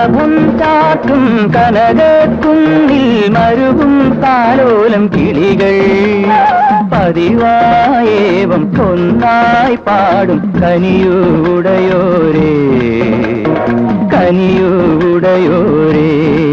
കളഭം ചാട്ടും കനകക്കുന്നിൽ മരുകും താലോലം കിളികൾ പതിവായേവം ഒന്നായി പാടും കനിയൂടയോരേ കനിയൂടയോരേ.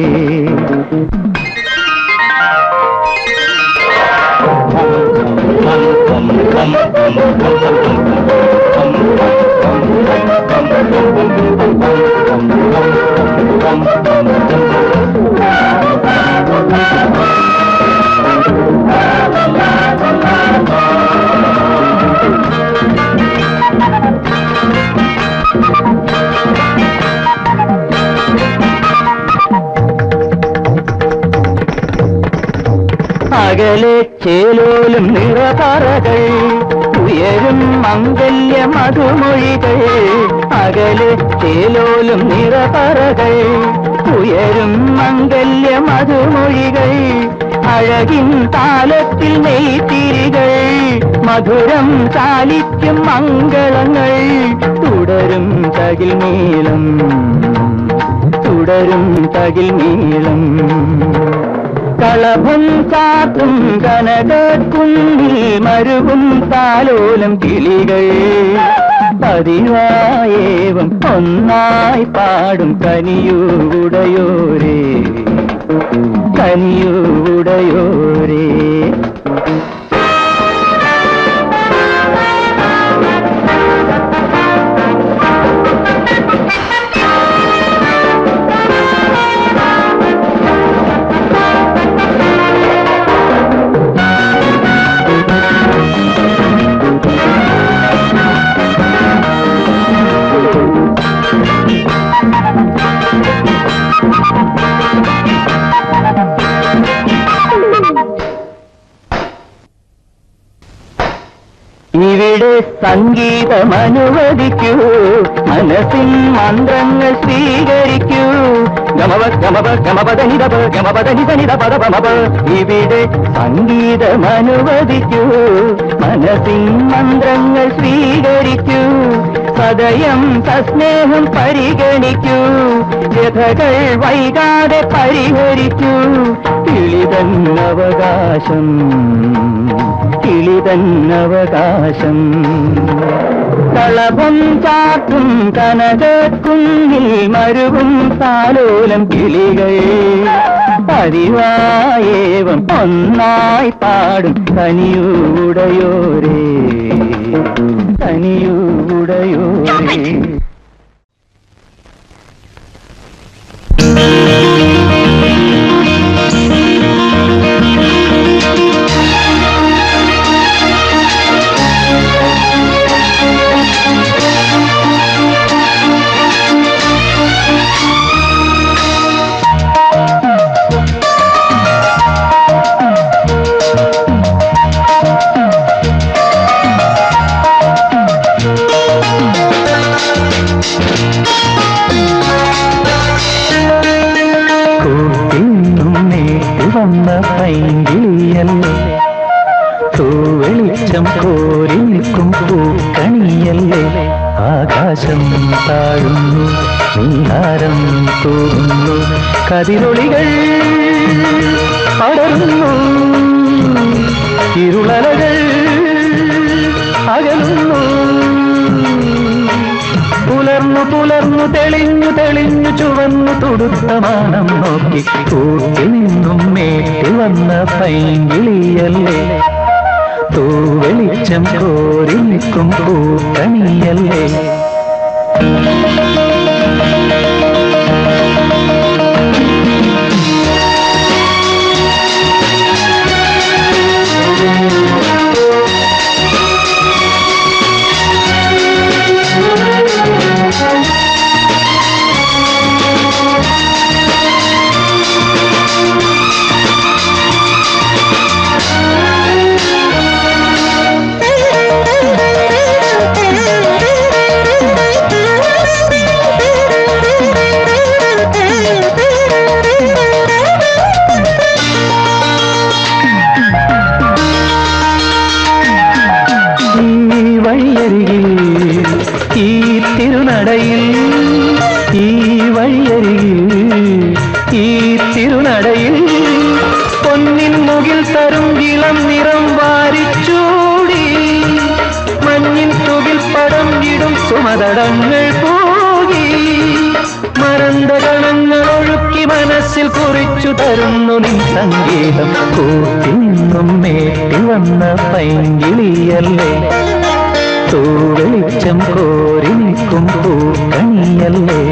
അകലെ ചേലോലും നിറപറകൾ ഉയരും മംഗല്യ മധുമൊഴികൾ അകലെ ചേലോലും നിറപറകൾ ഉയരും മംഗല്യ മധുമൊഴികൾ അഴകിൻ താലത്തിൽ നെയ്ത്തിരികൾ മധുരം ചാലിക്കും മംഗളങ്ങൾ തുടരും തകിൽ നീളം തുടരും തകിൽ നീളം. കളഭം ചാത്തും കനകക്കുന്നിൽ മരുകും താലോലം കിളികൾ പതിവായേവം ഒന്നായി പാടും കനിയൂടയോരേ കനിയൂടയോരേ. ഇവിടെ സംഗീതമനുവദിക്കൂ മനസ്സിൻ മന്ത്രങ്ങൾ സ്വീകരിക്കൂ ഗമപ ഗമപ ഗമപദനിതപ ഗമപദനിതനിത പദപമപ. ഇവിടെ സംഗീതമനുവദിക്കൂ മനസ്സിൻ മന്ത്രങ്ങൾ സ്വീകരിക്കൂ സദയം സസ്നേഹം പരിഗണിക്കൂ വ്യഥകൾ വൈകാതെ പരിഹരിക്കൂ കിളിതന്നവകാശം കിളിതന്നവകാശം. കളഭം ചാട്ടും കനകക്കുന്നിൽ മരുകും താലോലം കിളികൾ പതിവായേവം ഒന്നായി പാടും കനിയൂടയോരേ കനിയൂടയോരേ. വെളിച്ചം കോരി നിൽക്കും പൂക്കണിയല്ലേ ആകാശം താഴുന്നു നീഹാരം തൂകുന്നു കതിരൊളികൾ പടരുന്നു ഇരുളലകൾ അകലുന്നു പുലർന്നു പുലർന്നു തെളിഞ്ഞു തെളിഞ്ഞു ചുവന്നു തുടുത്ത മാനം നോക്കി കൂട്ടിൽ നിന്നും മേട്ടി വന്ന പൈങ്കിളിയല്ലേ വെളിച്ചം കോരി നിൽക്കും പൂക്കണിയല്ലേ. സുമതടങ്ങൾ പൂകി മരന്തകണങ്ങൾ ഒഴുക്കി മനസ്സിൽ കുറിച്ചു തരുന്നു നിൻ സംഗീതം. കൂട്ടിൽ നിന്നും മേട്ടി വന്ന പൈങ്കിളിയല്ലേ, തൂവെളിച്ചം കോരി നിൽക്കും പൂക്കണിയല്ലേ.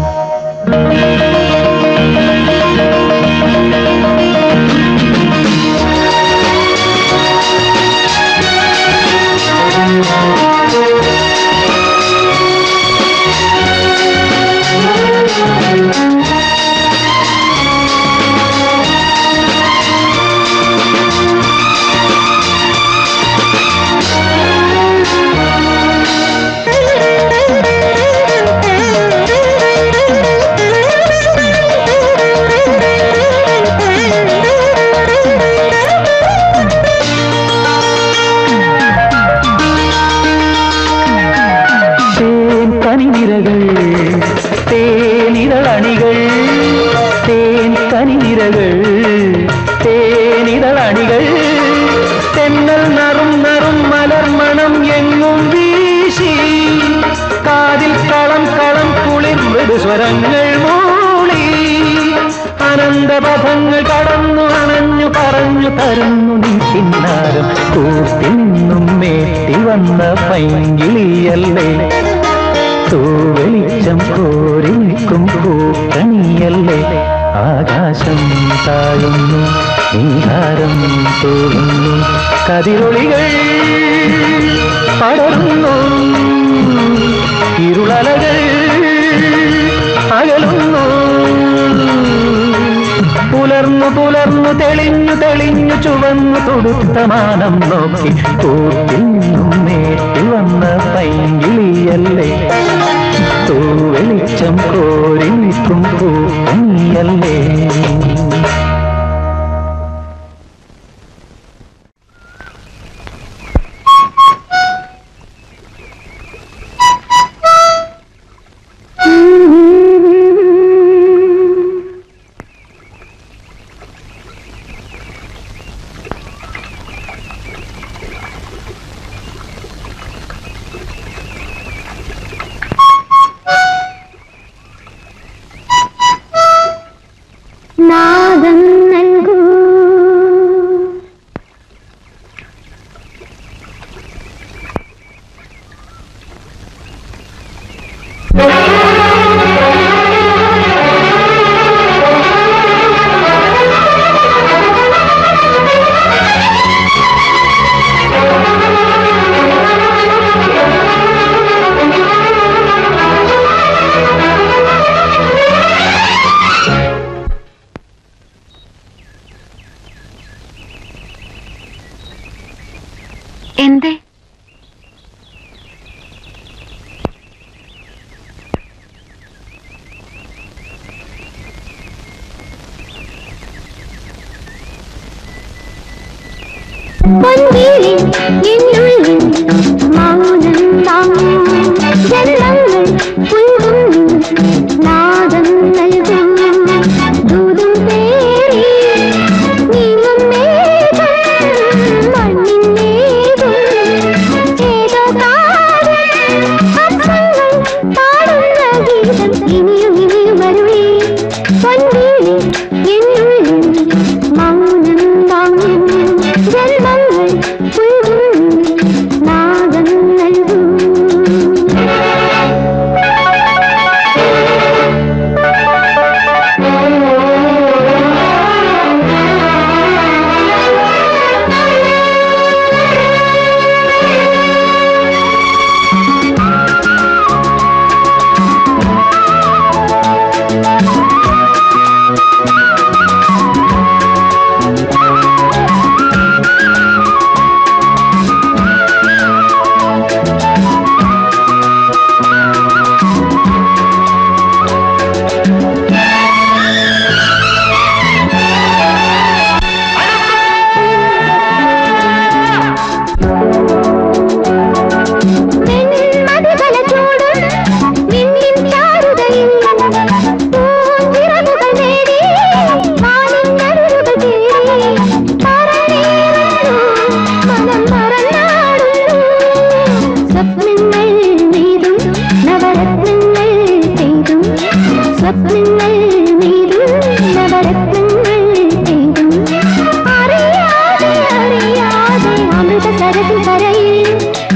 തേനിതളണികൾ തേൻ കനിനിരകൾ തേനിതളണികൾ തെന്നൽ നറും നറും മലർമണം എങ്ങും വീശി കാതിൽ കളം കളം കുളിർ മൃദുസ്വരങ്ങൾ മൂളി അനന്തപഥങ്ങൾ കടന്നു അണഞ്ഞു പറഞ്ഞു തരുന്നു നീ കിന്നാരം. കൂട്ടിൽ നിന്നും മേട്ടി വന്ന പൈങ്കിളിയല്ലേ, തൂവെളിച്ചം കോരി നിൽക്കും പൂക്കണിയല്ലേ. ആകാശം താഴുന്നു നീഹാരം തോന്നുന്നു കതിരൊളികൾ പടർന്നു ഇരുളലകൾ അകലുന്നു. പുലർന്നു പുലർന്നു തെളിഞ്ഞു തെളിഞ്ഞു ചുവന്നു തൊടുത്ത മാനം നോക്കി കൂട്ടിൽ നിന്നും മേട്ടി വന്ന പൈങ്കിളിയല്ലേ, തൂവെളിച്ചം കോരി നിൽക്കും പൂക്കണിയല്ലേ.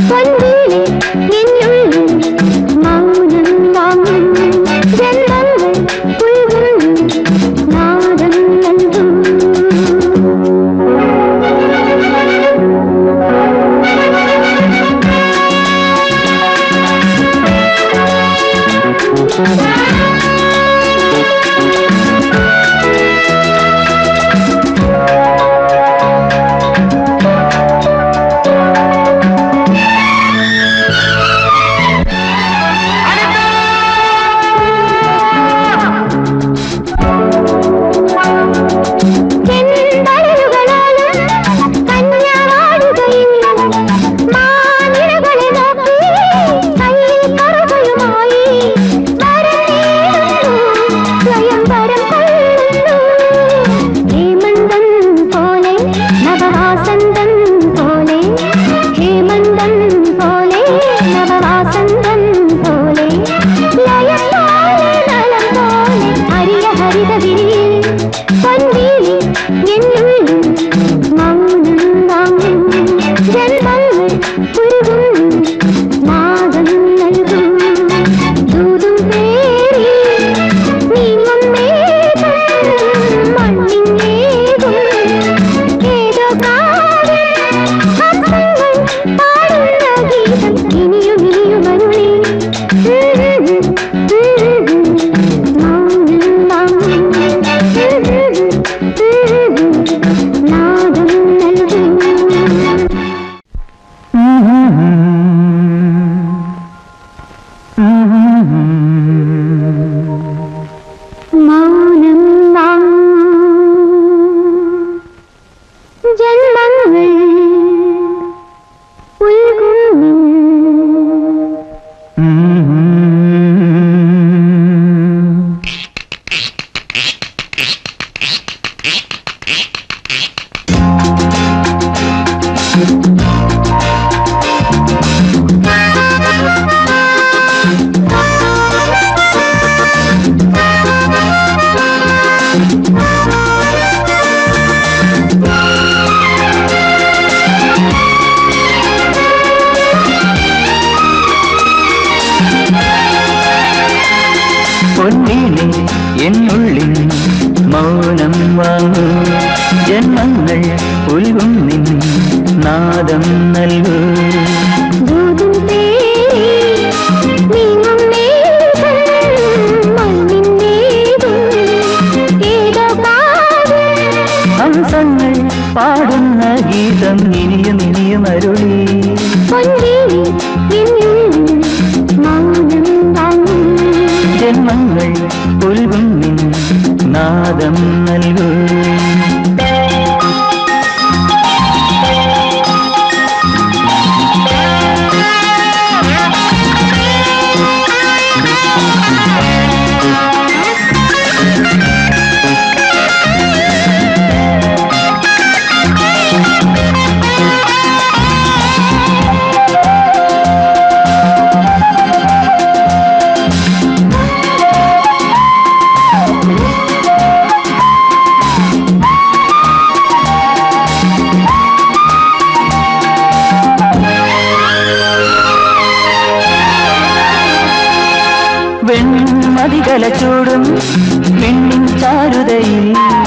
ചൂടും പെണ്ണിൻ ചാരുതയിൽ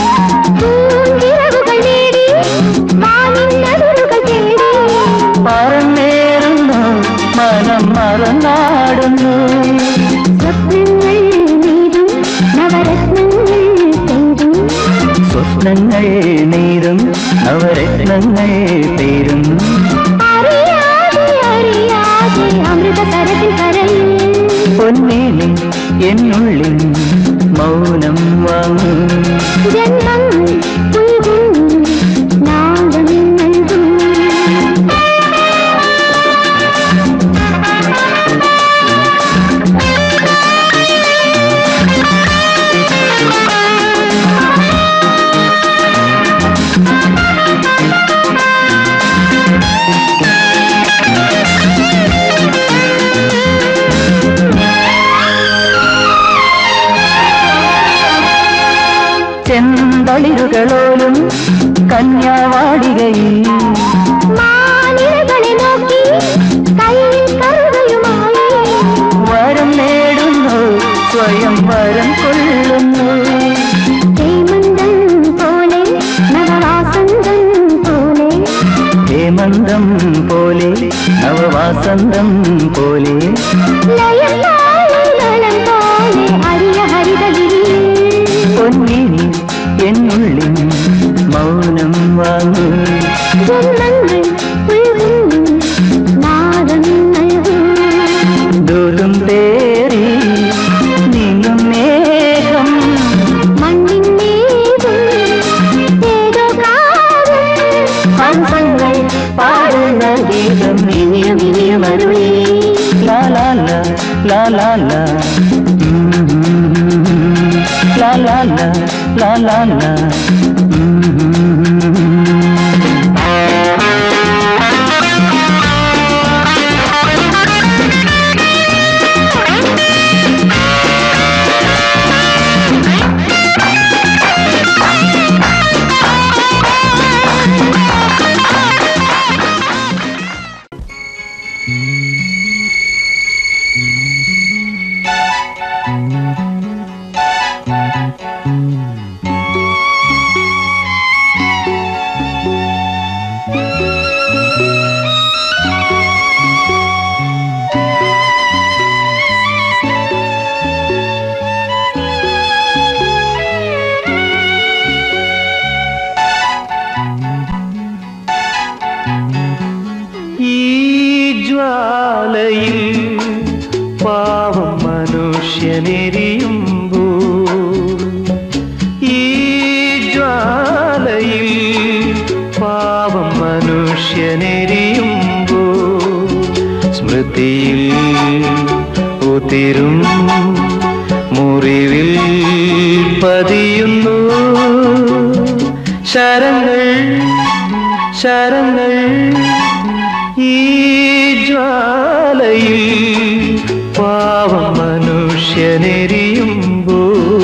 പറന്നേറുന്നു മനം മറന്നാടുന്നു സ്വപ്നങ്ങൾ നീരും നവരത്നങ്ങൾ തീരും പൊന്നേലി എന്നുള്ളിൽ മൗനം വാങ്ങും ചെന്തളിരുകളോലും കന്യാവാടികയിൽ വാസന്തം പോലെ പൊന്നിനി എന്നുള്ളിൽ മൗനം വാങ്ങൂ ദൂരം തേറി നീങ്ങും മേഘം ഹംസങ്ങൾ പാടുന്ന ഗീതം ഇനിയും ഇനിയും അരുളി ലാ ലാ ലാ ലാ ലാ ലാ la la la la la la മുറിവിൽ പതിയുന്നു ശരങ്ങൾ ശരങ്ങൾ ഈ ജ്വാലയിൽ പാവം മനുഷ്യനെരിയുമ്പോൾ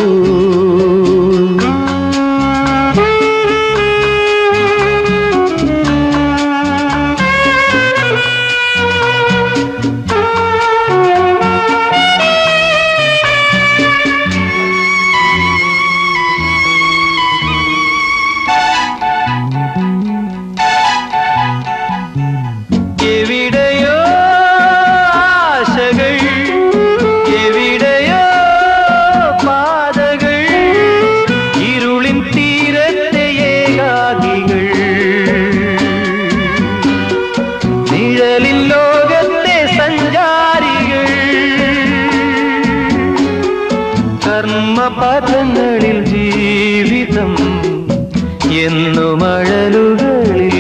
പദങ്ങളിൽ ജീവിതം എന്നും അഴലുകളിൽ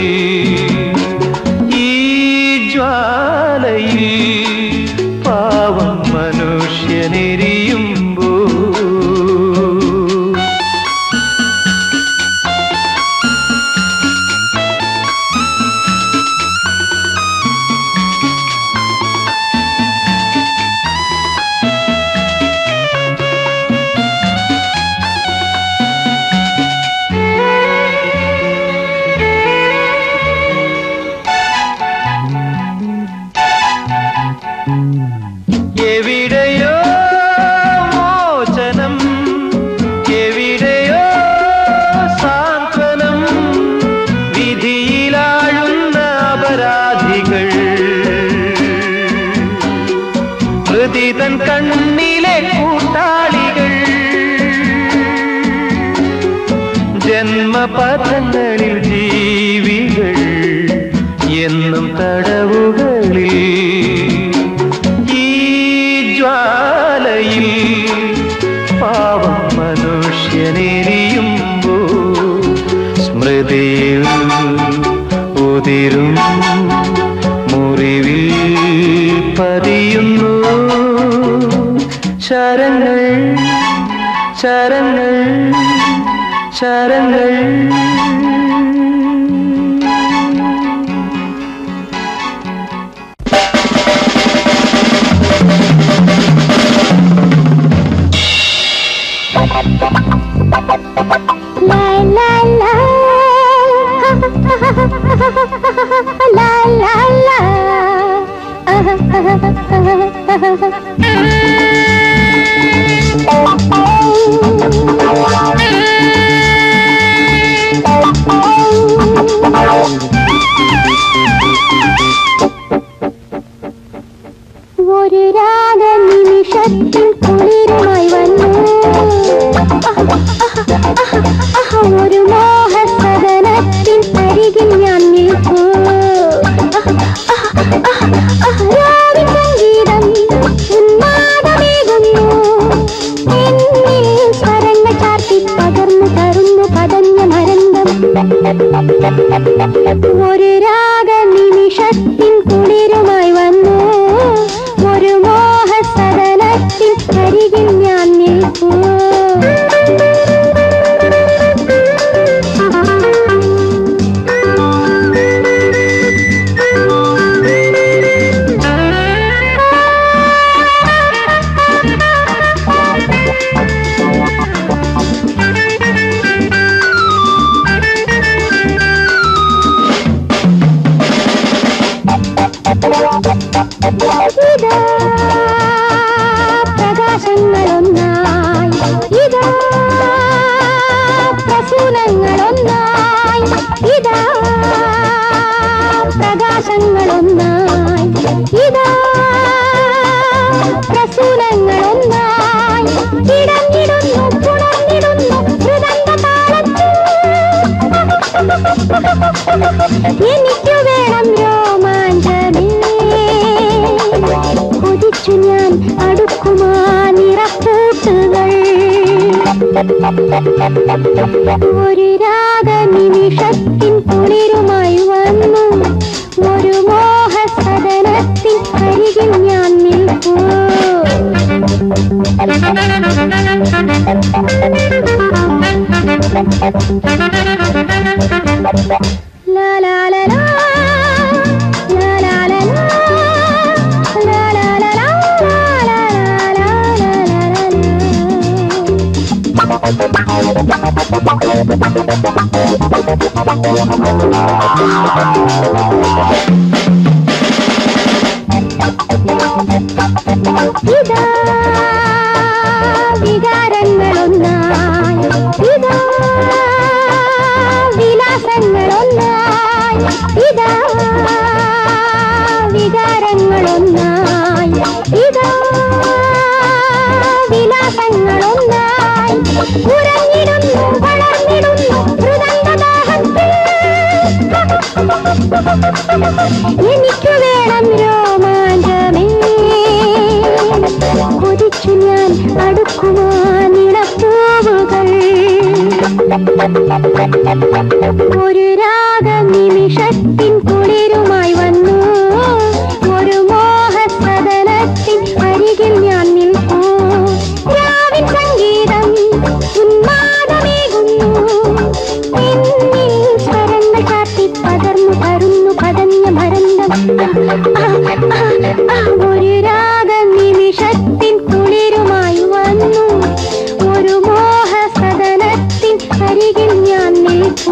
ഈ ജ്വാലയിൽ പാവം മനുഷ്യനെരിയുമ്പോൾ എവിടെയോ മോചനം എവിടെയോ സാന്ത്വനം വിധിയിലാഴുന്ന അപരാധികൾ പ്രതി തൻ കണ്ണിലെ കൂട്ടാളികൾ ജന്മപഥങ്ങളിൽ ജീവികൾ എന്നും തടവുകളിൽ ജ്വാലയിൽ പാവം മനുഷ്യനെരിയുമ്പോൾ സ്മൃതിയിൽ ഉതിരും മുറിവിൽ പതിയുന്നു ശരങ്ങൾ ശരങ്ങൾ ശരങ്ങൾ la la la la la la ഒരു രാഗ നിമിഷത്തിൽ കുളിരുമായി വന്നു ഒരു മോഹസദനത്തിൻ അരികിൽ ഞാൻ നിൽക്കൂ സംഗീതം ഉന്മാദമേകുന്നു എന്നിൽ സ്വരങ്ങൾ ചാർത്തി പകർന്നു തരുന്നു പതഞ്ഞ മരന്തം ഒരു രാഗ നിമിഷത്തിൻ കുളിരുമായി വന്നു ഒരു മോഹസദനത്തിൻ അരികിൽ ഞാൻ നിൽക്കൂ ഇതാ പ്രകാശങ്ങളൊന്നായി ഇതാ പ്രസൂനങ്ങളൊന്നായി ഇതാ പ്രകാശങ്ങളൊന്നായി ഇതാ പ്രസൂനങ്ങളൊന്നായി ഇടഞ്ഞിടുന്നു പുണർന്നിടുന്നു ഹൃദയ താളത്തിൽ എനിക്കു വേണം രോമാഞ്ചമേ കൊതിച്ചു ഞാൻ അടുക്കുമാ നിറക്കൂട്ടുകൾ ഒരു രാഗ നിമിഷത്തിൻ കുളിരുമായി വന്നു ഒരു മോഹസദനത്തിൻ അരികിൽ ഞാൻ നിൽക്കൂ ലാ ലാ ലാ ലാ ലാ ലാ ലാ ലാ ലാ ലാ ലാ ഇതാ വികാരങ്ങളൊന്നായി ഇതാ വിലാസങ്ങളൊന്നായി ഇതാ വികാരങ്ങളൊന്നായി ഇതാ വിലാസങ്ങളൊന്നായി ഉറങ്ങിടുന്നു വളർന്നിടുന്നു ഹൃദയദാഹത്തിൽ എനിക്കു വേണം രോമാഞ്ചമേ കൊതിച്ചു ഞാൻ അടുക്കുവാൻ ഇളപ്പൂവുകൾ ഒരു രാഗ നിമിഷത്തിൻ കുളിരുമായി വന്നു ഒരു മോഹസദനത്തിൻ അരികിൽ ഞാൻ നിൽക്കൂ രാവിൻ സംഗീതം ഉന്മാദമേകുന്നു എന്നിൽ സ്വരങ്ങൾ ചാർത്തി പകർന്നു തരുന്നു പതഞ്ഞ മരന്തം ഒരു രാഗ നിമിഷത്തിൻ കുളിരുമായി വന്നു ഒരു മോഹസദനത്തിൻ അരികിൽ ഞാൻ നിൽക്കൂ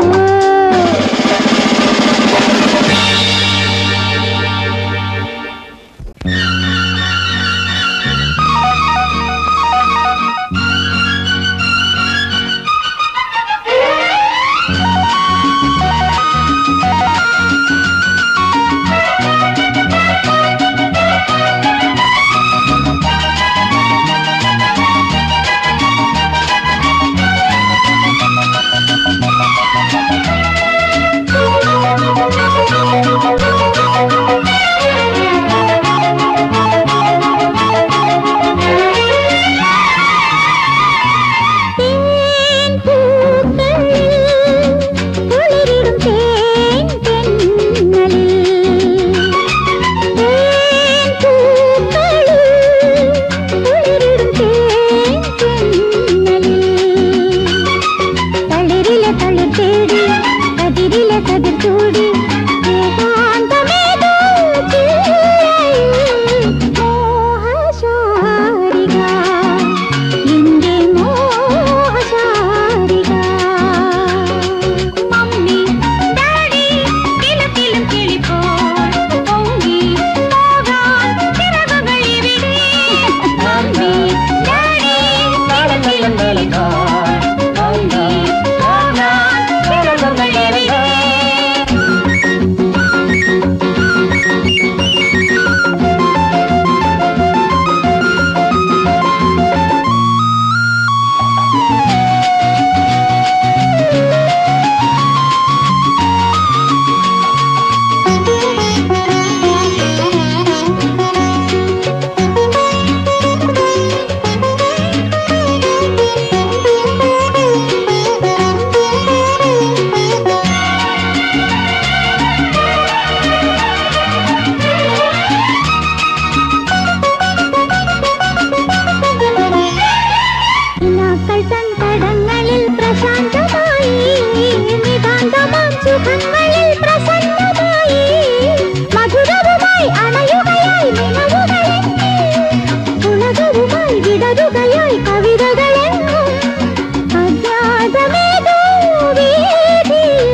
ഉണരുകയായി നിലവുകളെങ്ങും ഉലകവുമായി വിടരുകയായി കവിതകളെങ്ങും അജ്ഞാതമേതോ വീതിയിൽ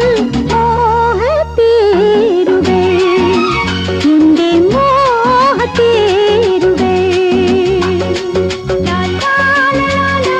മോഹത്തേരുകൾ എന്റെ മോഹത്തേരുകൾ ലാ ലാ ലാ ലാ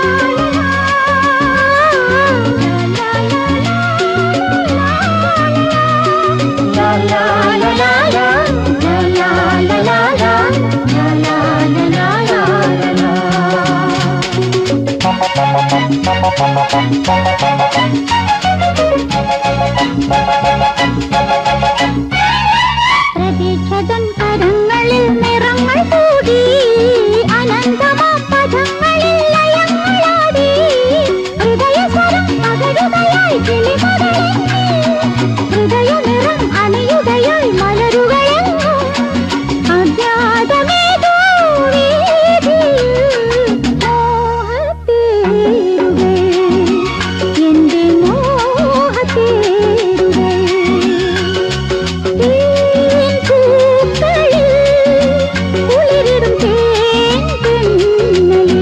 പ്രതീക്ഷതൻ കരങ്ങളിൽ നിറങ്ങൾ കൂടി അനന്തമാ പദങ്ങളിൽ ലയങ്ങളാടി ഹൃദയസ്വരം പകരുകയായി കിളിമകളെങ്ങും ഹൃദയനിറം അണിയുകയായി മലരുകളെങ്ങും അജ്ഞാതമേതോ വീതിയിൽ മോഹത്തേരുകൾ എന്റെ മോഹത്തേരുകൾ പൂക്കളിൽ കുളിരിടും തേൻതെന്നലിൽ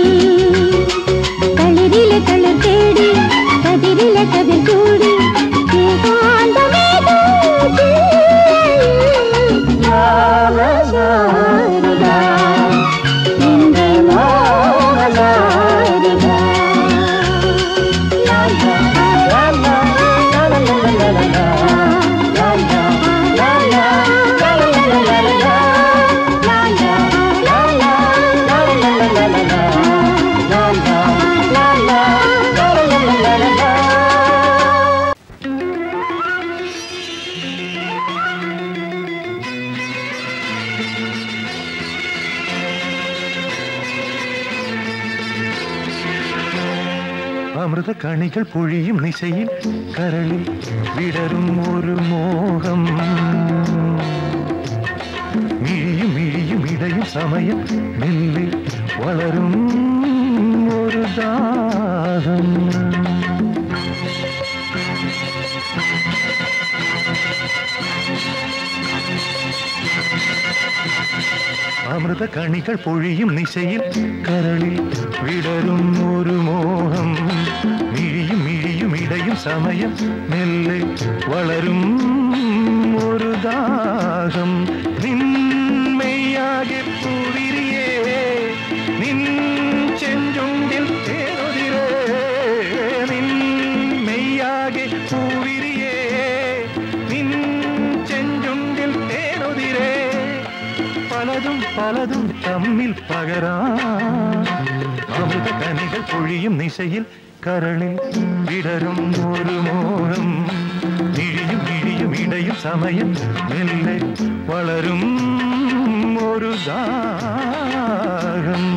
കളിരിലെ കളർ തേടി കതിരിലെ കതിർ കൂടി ഏകാന്തമേതോ ശാരദ എന്റെ മോഹശാരദ ലാ ലാ ലാ ലാ ലാ ലാ ലാ ലാ അമൃത കണികൾ പൊഴിയും നിശയിൽ കരളിൽ വിടരും ഒരു മോഹം മിഴിയും മിഴിയും ഇടയും സമയം മെല്ലെ വളരും ഒരു ദാഹം അമൃത കണികൾ പൊഴിയും നിശയിൽ കരളിൽ വിടരും ഒരു മോഹം മിഴിയും മിഴിയും ഇടയും സമയം മെല്ലെ വളരും ഒരു ദാഹം നിന്മയാകെ പൂവിരിയേ നിൻ ചെഞ്ചുണ്ടിൽ തേനുതിരേ നിന്മയാകെ പൂവിരിയേ നിൻ ചെഞ്ചുണ്ടിൽ തേനുതിരേ പലതും പലതും തമ്മിൽ പകരാ അമൃത കനികൾ പൊഴിയും നിശയിൽ കരളിൽ വിടരും ഒരു മോഹം ഇഴിയും ഇഴിയും ഇടയും സമയം മെല്ലെ വളരും ഒരു ദാഹം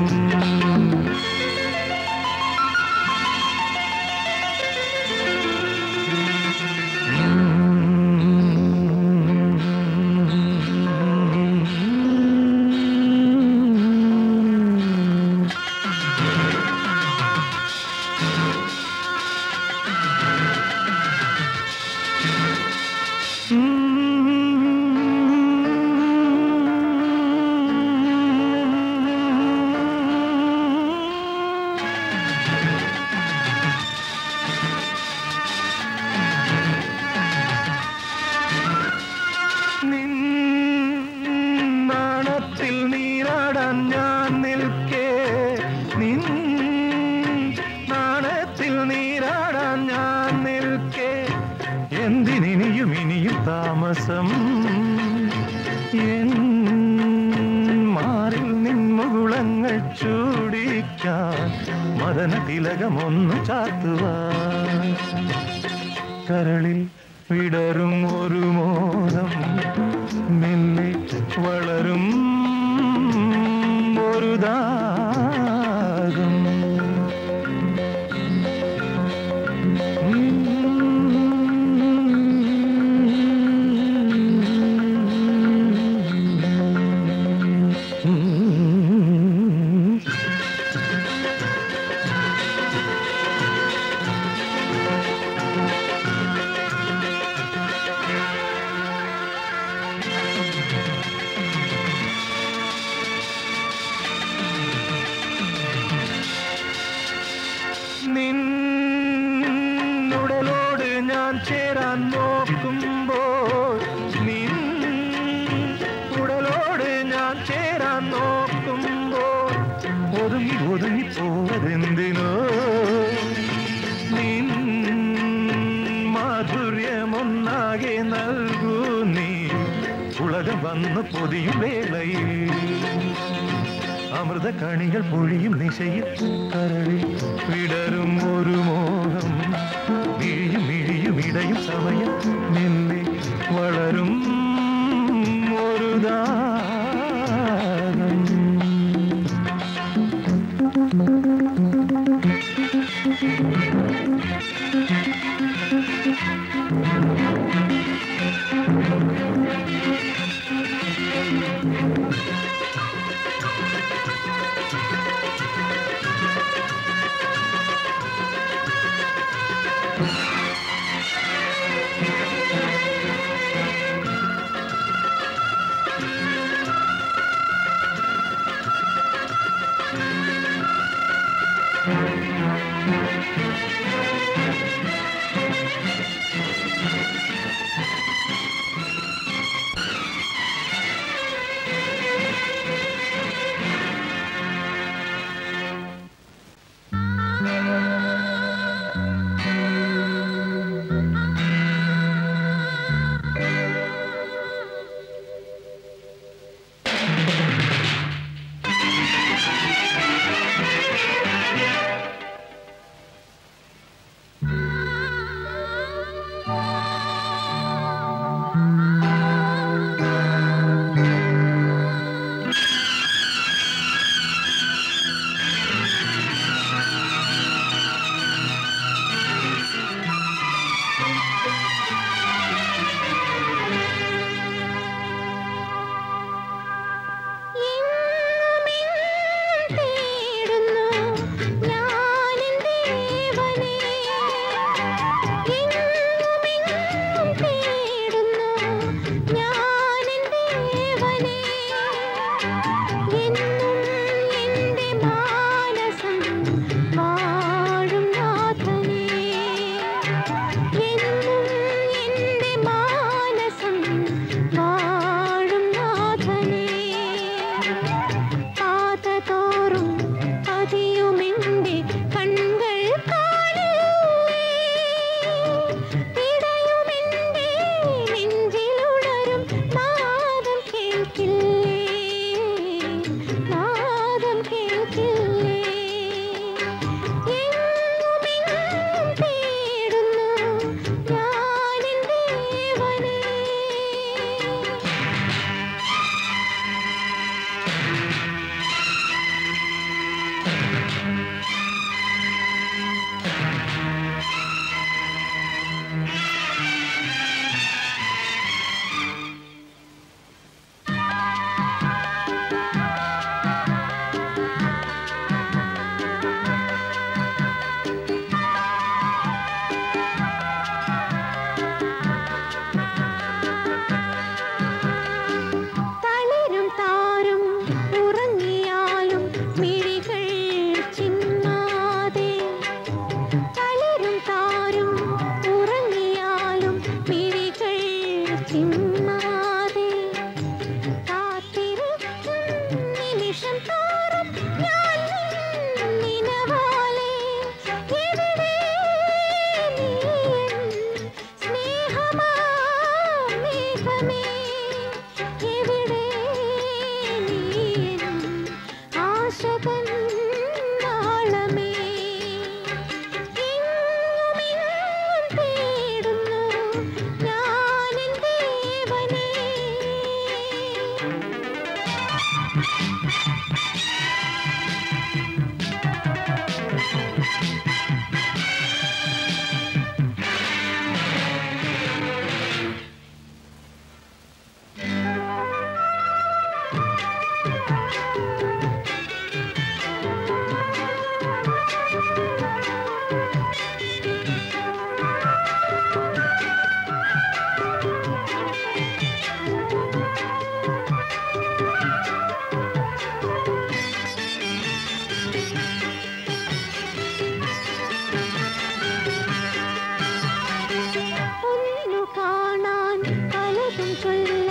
താമസം മാറിൽ നിൻമുകുളങ്ങൾ ചൂടിക്കാൻ മദന തിലകമൊന്നു ചാത്തുവാൻ കരളിൽ വിടരും ഒരു മോഹം മെല്ലെ വളരും ഒരു ദാഹം ഒതുങ്ങി ഒതുങ്ങി പോവതെന്തിനോ നിൻ മാധുര്യമൊന്നാകെ നൽകൂ നീ ഉലകം വന്ന് പൊതിയും വേളയിൽ അമൃത കണികൾ പൊഴിയും നിശയിൽ കരളിൽ വിടരും ഒരു മോഹം മിഴിയും മിഴിയും ഇടയും സമയം മെല്ലെ വളരും ഒരു ദാനം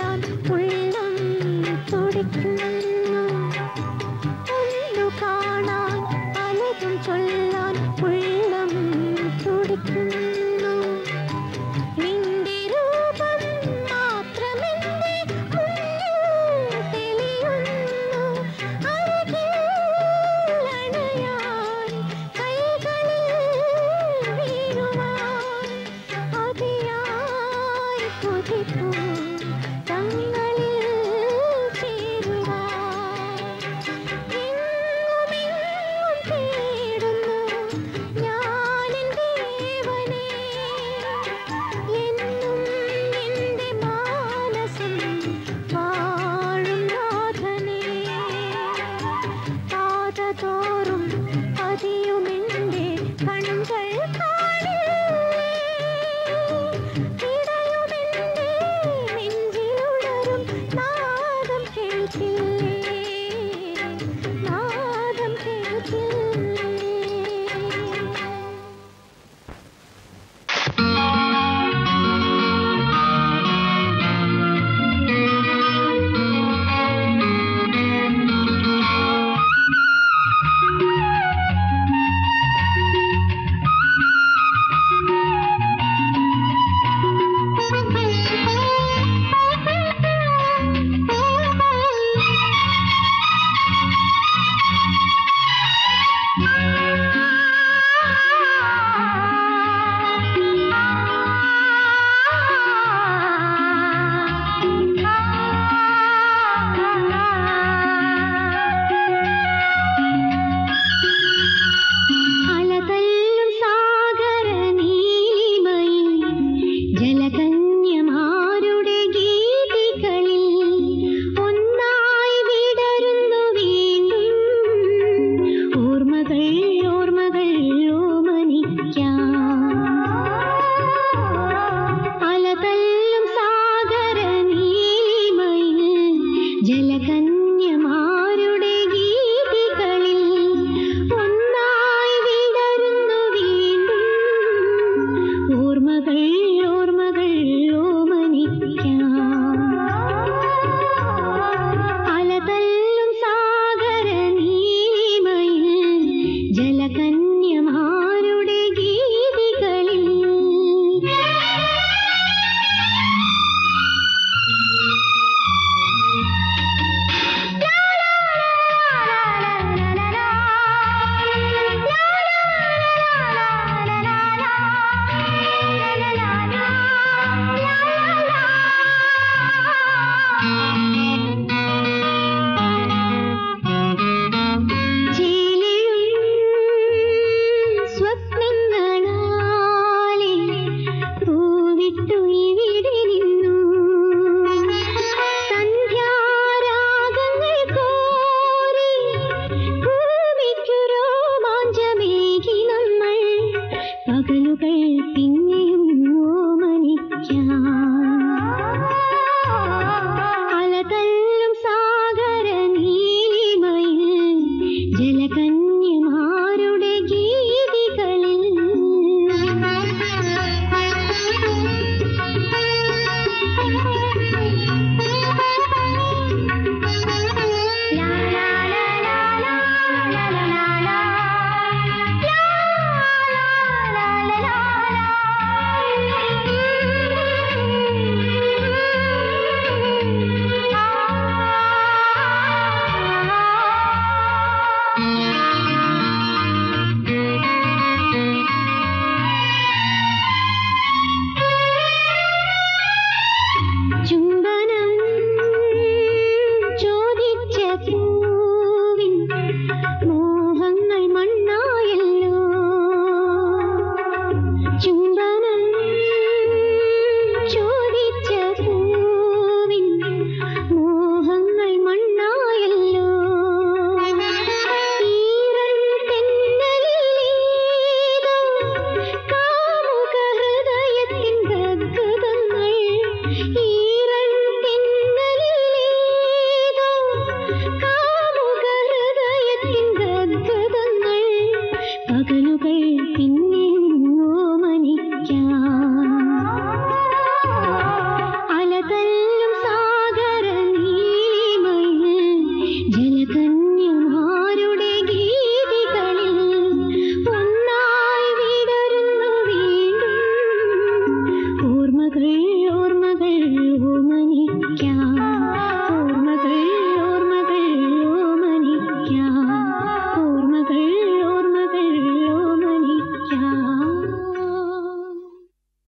ഒന്നു കാണാൻ ജലകന്യ